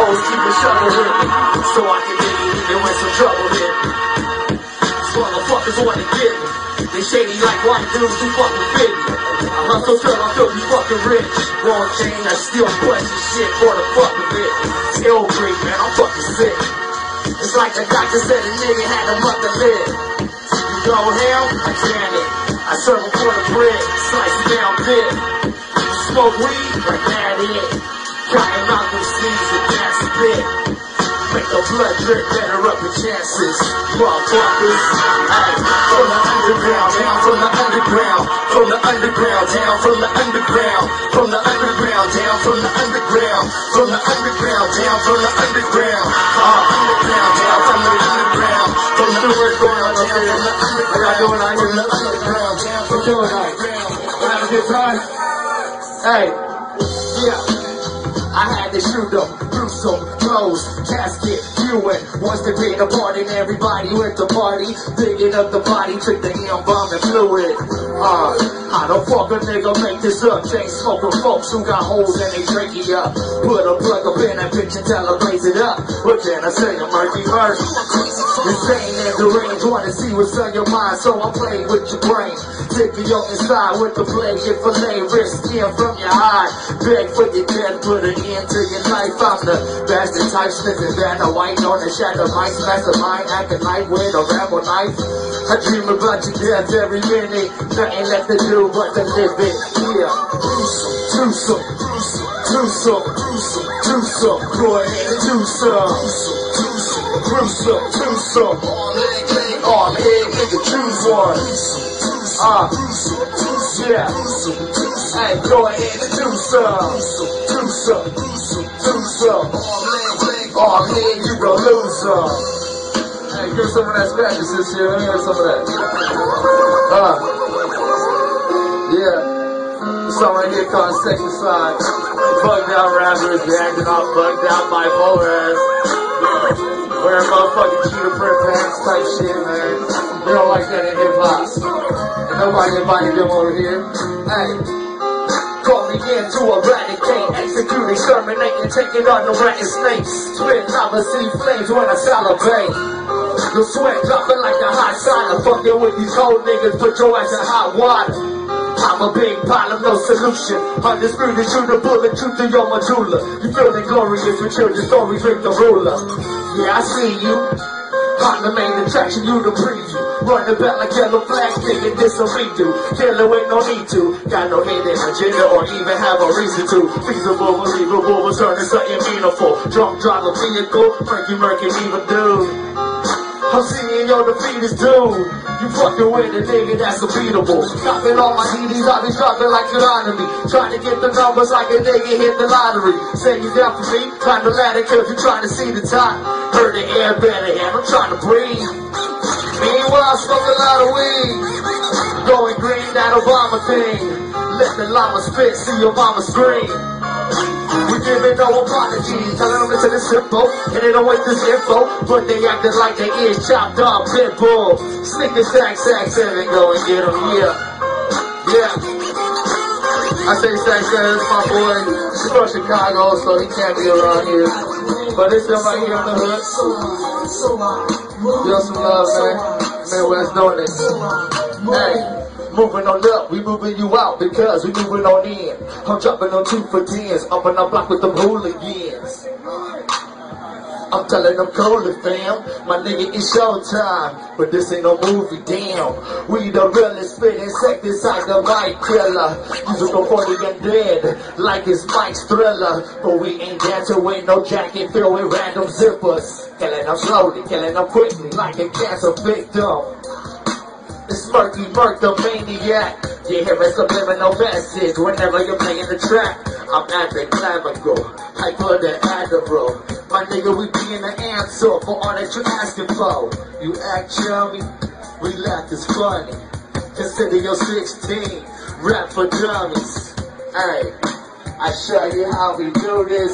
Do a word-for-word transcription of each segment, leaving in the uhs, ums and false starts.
hoes keep a shovel with me, so I can get it even when some trouble hit me. These motherfuckers wanna get me. They shady like white dudes who fucking fit me. I hustle till I'm filthy fucking rich. Wrong chain, I still question shit for the fuck of it. Ill breed, man, I'm fucking sick. It's like the doctor said a nigga had a month to live. You go ham, I can it. I serve him for the bread, slice it down big. Smoke weed, like that it. Cotton out them sleeves and that's a bit. Make the blood drip, better up the chances. Motherfuckers, ay, from the underground, down from the underground. From the underground, down from the underground. From the underground, down from the underground. From the underground, down from the underground. Uh, underground, down from the underground. From the underground, down from the underground. How y'all doing out here? From the underground, down from the underground. Have a good time? Hey, yeah. I had to shoot them, gruesome, clothes, casket, viewing. Once they paid the party and everybody went to party. Digging up the body, took the M-bomb and fluid. Uh, how the fuck a nigga make this up? Chain smoking folks who got holes in they trachea. Put a plug up in that bitch and tell her blaze it up. What can I say? I'm Murky Murk. Insane and deranged, wanna see what's on your mind, so I play with your brain. Take you on inside with the blade, get fillet, wrist skin from your eye. Beg for your death, put an end to your life. I'm the bastard type, sniffing banner, white on the shadow, mice, mastermind, acting night with a ramble knife. I dream about your death every minute, nothing left to do but to live it. Yeah, twosome, twosome, twosome, twosome, go ahead and do some. Gruesome, twosome, all head, nigga, choose one. Uh, yeah, hey, go ahead and do some. Twosome, twosome, all head, you gon' lose some. Hey, give some of that Spanish this year, let me hear some of that. Uh, yeah. Song right here called Insecticide. Bugged out rappers, they acting all bugged out bipolar ass. Wearing motherfucking cheetah print pants type shit, man. We don't like that in hip hop. And nobody invited them over here. Hey, call me in to eradicate, execute, exterminate, and taking on the rat and snakes. Spit lava, see flames when I salivate. Your sweat dropping like a hot sauna. Fucking with these cold niggas, put your ass in hot water. I'm a big problem, no solution. Undisputed, shoot a bullet, truth to your medulla. You feeling glorious with children's stories, drink the ruler. Yeah, I see you. I'm the main attraction, you the preview. Running back like yellow flags, nigga, this a redo. Killer with no need to. Got no hidden agenda or even have a reason to. Feasible, believable, was turning something meaningful. Drunk drive a vehicle, Murky, Murky, even dude. I'm seeing your defeat is doomed. You fucking with a nigga that's unbeatable. Dropping all my D Ds, I be dropping like economy. Trying to get the numbers like a nigga hit the lottery. Say you down for me, climb the ladder cause you trying to see the top. Heard the air better and I'm trying to breathe. Meanwhile, I smoke a lot of weed. Going green, that Obama thing. Let the llama spit, see your mama scream. We giving no apologies, telling them it's this simple, and they don't wait this info, but they acting like they is chopped up pit bull. Sneak the sack, sack, seven, go and get them, yeah, yeah. I say sack, seven, it's my boy, he's from Chicago, so he can't be around here, but it's him right here in the hood. Yo, some love, man, Midwest doing it. Hey. Moving on up, we moving you out because we moving on in. I'm dropping on two for tens, up and up block with them hooligans. I'm telling them cold fam, my nigga it's showtime, but this ain't no movie, damn. We the realest spit insecticide, the mic killer. Using the forty and dead, like it's Mike's Thriller. But we ain't dancing with no jacket filled with random zippers. Killing them slowly, killing them quickly, like a cancer victim. It's Murky Murk, the maniac. You hear a subliminal message whenever you're playing the track. I'm anti-clavicle, hyper the Adderall. My nigga, we be in the answer for all that you're asking for. You act chummy, we laugh is funny. Consider your sixteen, rap for dummies. Hey, I show you how we do this.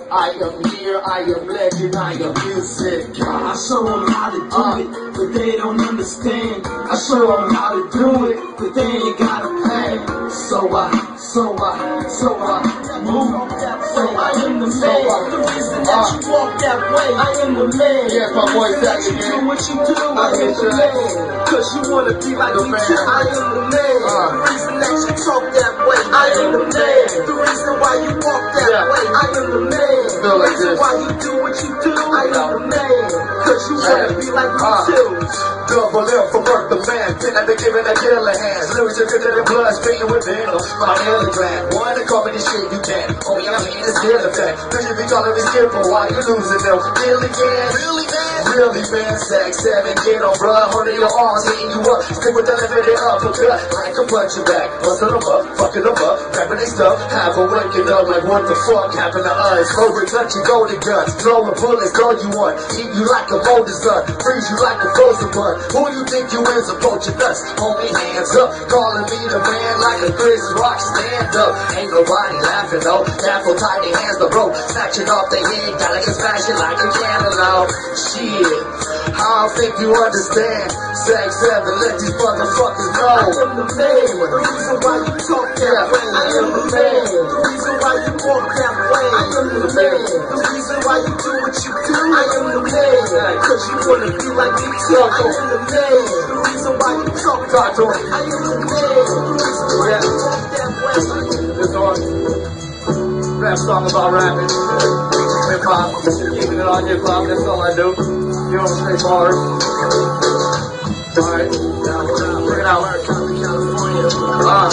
I am here, I am legend, I am music. I show them how to do uh, it, but they don't understand. I show them how to do it, but they ain't got a plan. So I, so I, so I move. So I am the man. The reason that you walk that way, I am the man. Yeah, my boy back again. You do what you do, I am the man. Cause you wanna be like me too, I am the man. The reason that you talk that way, I am the man. The reason why you walk that way, I am the man. The reason why you do what you do, I am the man. Cause you wanna be like me too. Double L for Murk the man, then I be giving a killer hands. Lyrics are good to the blood, speaking within them. My early grand, wanna call me the shit you can. Oh yeah, I mean it's still a fact. Cause you be calling me skipper while you losing them. Really man, really man, really man. Sex seven, get on blood, holding your arms, hitting you up. Stick with the limited uppercut, I can punch you back. Busting them up, fucking them up, grabbing their stuff. Have a waking up like what the fuck happened to us. Over touching golden guns, throwing bullets, all you want. Eat you like a moldy sun, freeze you like a frozen bun. Who you think you is approaching us? Homie, hands up, calling me the man like a Chris Rock, stand up. Ain't nobody laughing though, careful, tight their hands the rope. Snatching off their head, gotta get smashing like a cantaloupe. Shit, I don't think you understand. Sex seven, let these motherfuckers know. I am the man, the reason why you talk that way. I am the man, the reason why you walk that way. I am the man, the reason why you do what you do. I am the man, cause you wanna be like me too. I am the man, the reason why you talk that way. I am the man, the reason why you walk that way. This one, rap song about rapping, hip hop, keeping it on hip hop, that's all I do. You know, straight bars. Alright, bring it out. Uh,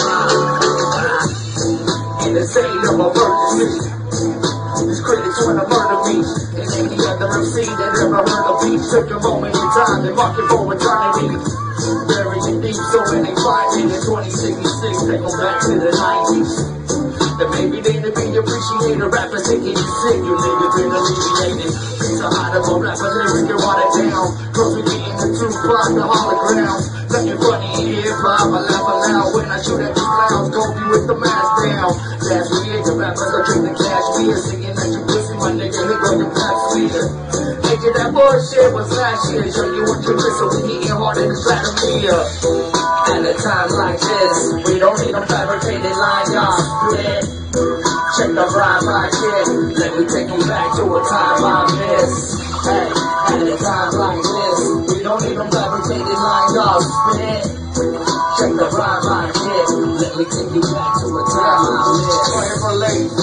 in the state of emergency, these critics wanna murder me. And any other M C that ever heard of me took a moment in time and mark it for eternity. Burying deep, so it ain't fighting in twenty sixty-six, take them back to the nineties. That maybe they to be appreciated. Rappers taking you sick, you niggas been alleviated. Piece of hot of a rapper, lyrics get watered down. Cause we getting the Tupac, the holograms. Nothing funny in hip-hop, I laugh aloud when I shoot at these clowns. Go be with the mask down. That's weird, the rappers are drinking cash beer. Singing at your pussy, my nigga, here go your pap smear. Thinking that bullshit was last year. Show you what you're missing, we eating hard in the Vladimir. At a time like this, we don't need a fabricated line, y'all split. Check the rhyme right here, let me take them back to a time I miss. Hey, at a time like this, we don't need a fabricated line, y'all split. Check the rhyme right here, let me take you back to a time I miss. Playing for late.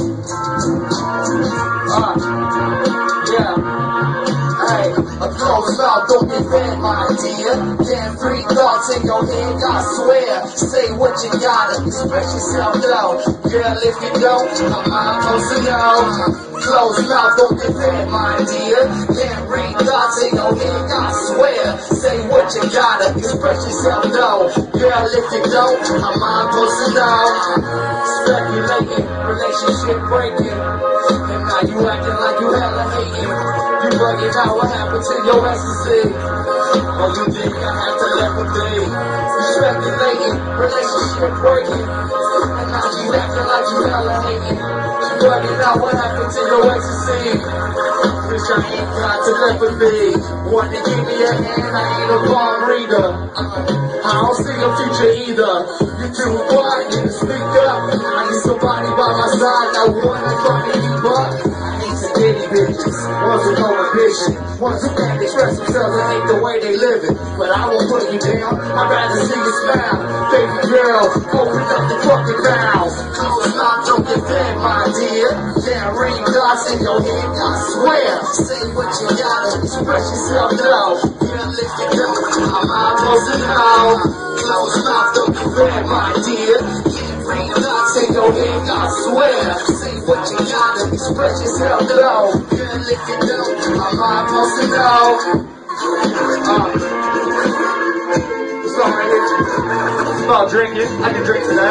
Uh, yeah. Hey, a closed mouth don't get fed, my dear. Damn three thoughts in your head, I swear. Say what you gotta, express yourself though. Girl, if you don't, I'm supposed to know. Closed mouth don't get fed, my dear. Damn three thoughts in your head, I swear. Say what you gotta, express yourself though. Girl, if you don't, I'm supposed to know. Speculating, relationship breaking. And now you acting like you hella hating. You bugging out what happened to your ecstasy. Oh, you think I have to let it be? You speculating, relationship breaking. And now you acting like you hella hating. You bugging out what happened to your ecstasy. Wish I ain't got telepathy. Want to give me a hand, I ain't a palm reader. I don't see a future either. You too quiet, you speak up. I need somebody by my side that wanna fucking keep up. I need some bitty bitches, ones with no ambition, ones who can't express themselves and hate the way they live it. But I won't put you down, I'd rather see you smile. Baby girl, open up the fucking mouth. Close mouth, don't get fed, my dear. Damn ring dots in your head, I swear. Say what you gotta, express yourself now. Girl, if you don't, I'm supposed to know. Close mouth, don't get fed, my dear. Can't ring dots in your head, I swear. Say what you gotta, express yourself now. Girl, if you don't, I'm supposed to know. Uh, this song right here, it's about drinking. I can drink to that.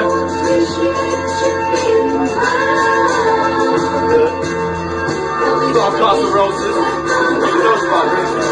It's all Casa Roses. You know it's about drinking.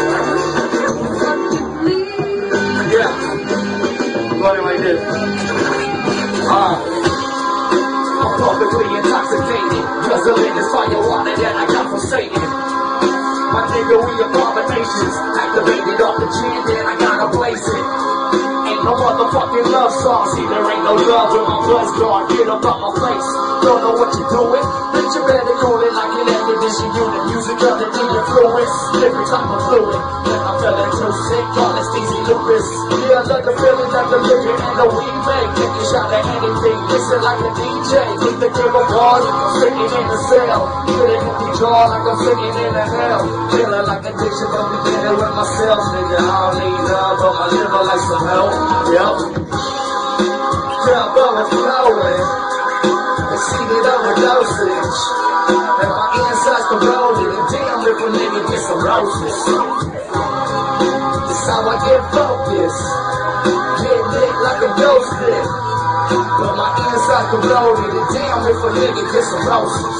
Yeah. Going like this. Ah. Uh, I'm publicly intoxicated. Just Gasoline is fire water that I got from Satan. My nigga, we abominations. Activated off the gin, then I gotta blaze it. Ain't no motherfucking love song. See, there ain't no love when my blood's gone. Get up out my face. Don't know what you're doing. Bitch, you better call it like an air condition unit. Music other than influence. Every time I'm fluid. When I'm feeling too sick, all this easy lupus. Yeah, I love the feeling that the living and the weed make. Take a shot at anything. Listen like a D J. Keep the game of bars. Sitting in the cell. Feeling empty jaw like I'm sitting in a hell. Feeling like addiction, but we did it with myself. Nigga, I don't need love, but my liver like some help. Yep. Yeah, but I'm flowing. Exceeded overdosage. And my insides corroded. And damn, if a nigga get some roses. That's how I get focused. Get lit like a ghost did. But my insides corroded. And damn, if a nigga get some roses.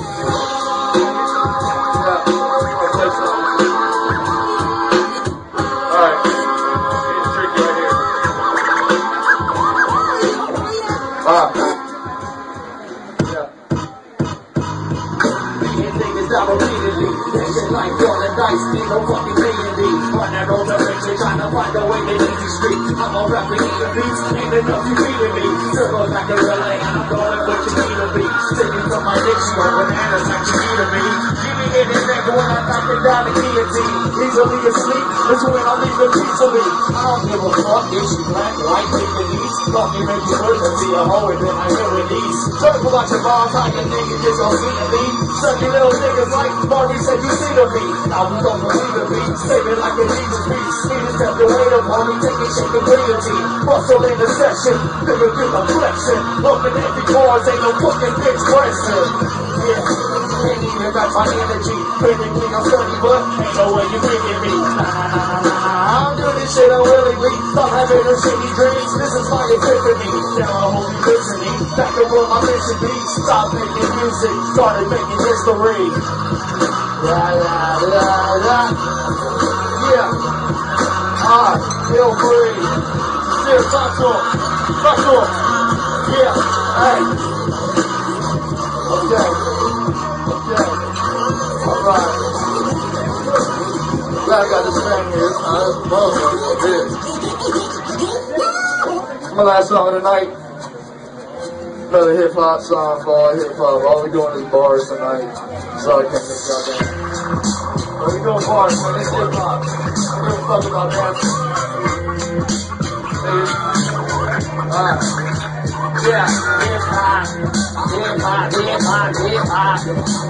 Alright. It's tricky right here. Ah. Repeatedly, tension like rolling dice, need no fucking deity. Running on the range, trying to find a way to easy street. I'm on rapping in the beats, ain't enough you feeding me. Circle back to L A, and I'm going what you need to be. Sticking from my dictionary, bananas like you need to be. Give me in his neck when I knock it down the guillotine. Easily asleep, that's when I leave the peacefully. I don't give a fuck if she black, white, pink, and east. Fuck me, make you hurt to be a hoe, and then I hear it east. Circle about your balls, how your niggas just gon' see me. Sucky little niggas like Murky said you see the beat. I was gon' believe the beat. Saving like a Jesus beat. Sweet step the weight up on me. Taking shake the guillotine. Muscle in the session. Living through the flexion. Open empty doors. Ain't no fucking bitch pressing. Yeah. Can't even match my energy. Physically I'm sturdy, but ain't no way you bringing me. Nah, nah, nah, nah, nah. I'm doing this shit unwillingly. Stop having those shitty dreams. This is my epiphany. Now I hope you listen me. Back up where my mission be. Stop making music. Started making history. La la la la. Yeah. Ah, feel free. Still talk to him. Talk to him. Yeah. Hey. Okay. Okay. Alright. Glad I got this man here. Uh, my last song of the night. Another hip hop song for all hip hop. All we doing is bars tonight. So I can't make y'all dance. But we doing bars, man. It's hip hop. I don't give a fuck about dancing. Alright. Yeah, hip hop. Hip hop, hip hop, hip hop.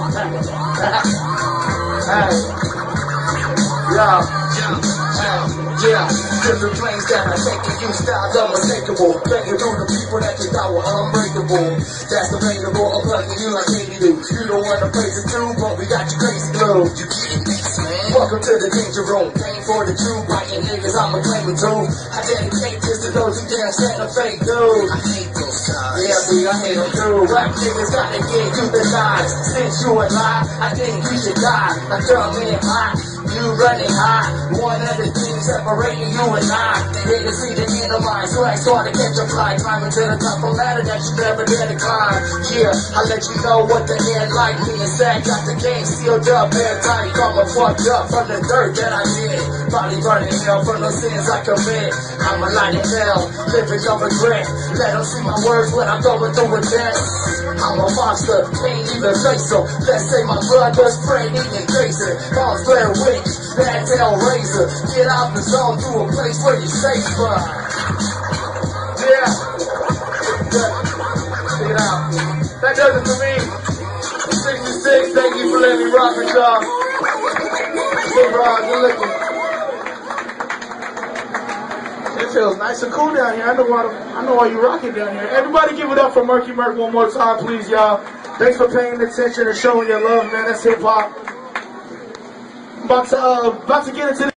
Hey. Yeah. Yeah, different planes that I take and you styles unmistakable. Begging through the people that you thought were unbreakable. That's debatable, I'm plugging you like Katie do. You don't want to praise it too, but we got you crazy glue. You can't mix, man. Welcome to the danger room. Paying for the truth, biting niggas, I'm a claiming too. I dedicate this to those who dare set a fake dude. I hate those guys. Yeah, see, I hate them too. Rap niggas gotta get you the lies. Since you a lie, I think you should die. I'm coming hot. You running hot, one of the things separating you and I. They can see the end of my swag, start to catch a fly, climbing to the top of a ladder that you never dare to climb. Yeah, I let you know what the end like. Me and Zach got the game sealed up, airtight, coming fucked up from the dirt that I did. Body burning hell from the sins I commit. I'm a light in hell, living of regret. Let them see my words when I'm going through with that. I'm a monster, can't even face them. Let's say my blood does spread, eating crazy. Bombs flare witch, bad tail razor. Get out the zone to a place where you're safer. Yeah. Get out. That does it for me. sixty-six, thank you for letting me rock with y'all. Good rock, good looking. It feels nice and cool down here. I know why, I know why you rocking down here. Everybody give it up for Murky Murk one more time, please, y'all. Thanks for paying attention and showing your love, man. That's hip hop. About to, uh, about to get into